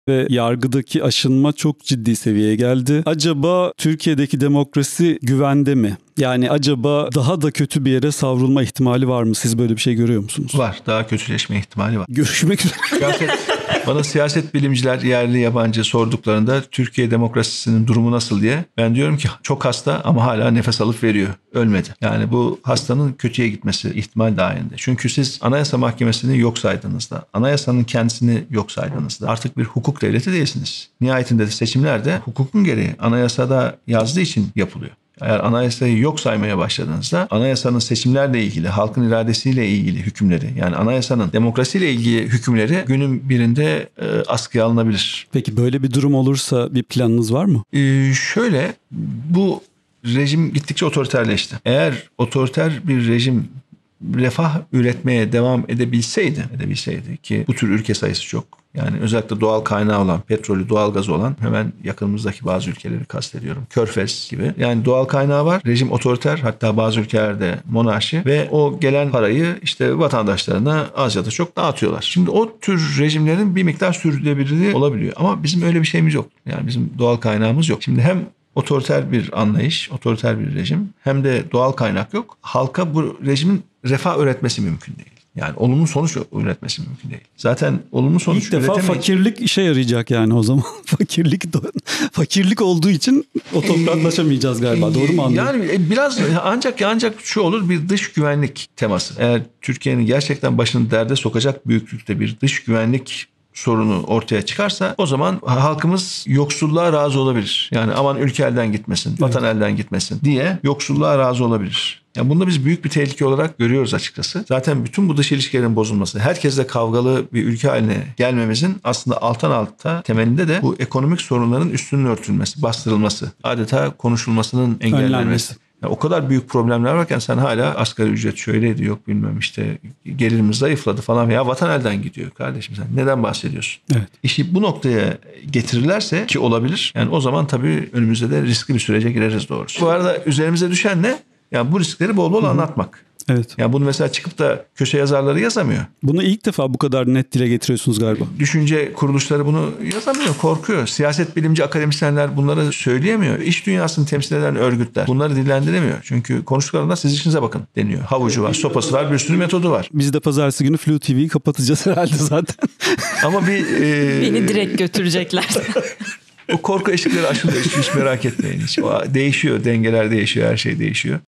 ve yargıdaki aşınma çok ciddi seviyeye geldi. Acaba Türkiye'deki demokrasi güvende mi? Yani acaba daha da kötü bir yere savrulma ihtimali var mı? Siz böyle bir şey görüyor musunuz? Var. Daha kötüleşme ihtimali var. Görüşmek üzere. Bana siyaset bilimciler yerli yabancı sorduklarında Türkiye demokrasisinin durumu nasıl diye ben diyorum ki çok hasta ama hala nefes alıp veriyor. Ölmedi. Yani bu hastanın kötüye gitmesi ihtimal dahilinde. Çünkü siz Anayasa Mahkemesi'ni yok saydığınızda, anayasanın kendisini yok saydığınızda artık bir hukuk devleti değilsiniz. Nihayetinde de seçimler de hukukun gereği anayasada yazdığı için yapılıyor. Eğer anayasayı yok saymaya başladığınızda anayasanın seçimlerle ilgili, halkın iradesiyle ilgili hükümleri, yani anayasanın demokrasiyle ilgili hükümleri günün birinde askıya alınabilir. Peki böyle bir durum olursa bir planınız var mı? Şöyle, bu rejim gittikçe otoriterleşti. Eğer otoriter bir rejim refah üretmeye devam edebilseydi ki bu tür ülke sayısı çok. Yani özellikle doğal kaynağı olan, petrolü, doğalgazı olan hemen yakınımızdaki bazı ülkeleri kastediyorum. Körfez gibi. Yani doğal kaynağı var. Rejim otoriter, hatta bazı ülkelerde monarşi ve o gelen parayı işte vatandaşlarına az ya da çok dağıtıyorlar. Şimdi o tür rejimlerin bir miktar sürdürülebilirliği olabiliyor. Ama bizim öyle bir şeyimiz yok. Yani bizim doğal kaynağımız yok. Şimdi hem otoriter bir anlayış, otoriter bir rejim hem de doğal kaynak yok. Halka bu rejimin refah üretmesi mümkün değil. Yani olumlu sonuç üretmesi mümkün değil. Zaten olumlu sonuç üretemeyince... İlk defa fakirlik işe yarayacak yani o zaman. Fakirlik olduğu için otokratlaşamayacağız galiba. Doğru mu anlıyorum? Yani biraz ancak şu olur, bir dış güvenlik teması. Eğer Türkiye'nin gerçekten başını derde sokacak büyüklükte bir dış güvenlik sorunu ortaya çıkarsa o zaman halkımız yoksulluğa razı olabilir. Yani aman ülke elden gitmesin, vatan elden gitmesin diye yoksulluğa razı olabilir. Yani bunu da biz büyük bir tehlike olarak görüyoruz açıkçası. Zaten bütün bu dış ilişkilerin bozulması, herkesle kavgalı bir ülke haline gelmemizin aslında alttan alta temelinde de bu ekonomik sorunların üstünün örtülmesi, bastırılması, adeta konuşulmasının engellenmesi. Yani o kadar büyük problemler varken sen hala asgari ücret şöyleydi, yok bilmem işte gelirimiz zayıfladı falan, ya vatan elden gidiyor kardeşim, sen neden bahsediyorsun? Evet. İşi bu noktaya getirirlerse, ki olabilir, yani o zaman tabii önümüzde de riskli bir sürece gireriz doğrusu. Bu arada üzerimize düşen ne? Yani bu riskleri bol bol anlatmak. Evet. Yani bunu mesela çıkıp da köşe yazarları yazamıyor. Bunu ilk defa bu kadar net dile getiriyorsunuz galiba. Düşünce kuruluşları bunu yazamıyor, korkuyor. Siyaset bilimci akademisyenler bunları söyleyemiyor. İş dünyasını temsil eden örgütler bunları dillendiremiyor. Çünkü konuştuklarında siz işinize bakın deniyor. Havucu var, sopası var, bir sürü metodu var. Biz de pazartesi günü Flu TV'yi kapatacağız herhalde zaten. Ama beni direkt götürecekler. O korku eşikleri aşılıyor, hiç merak etmeyin. Hiç. O değişiyor, dengeler değişiyor, her şey değişiyor.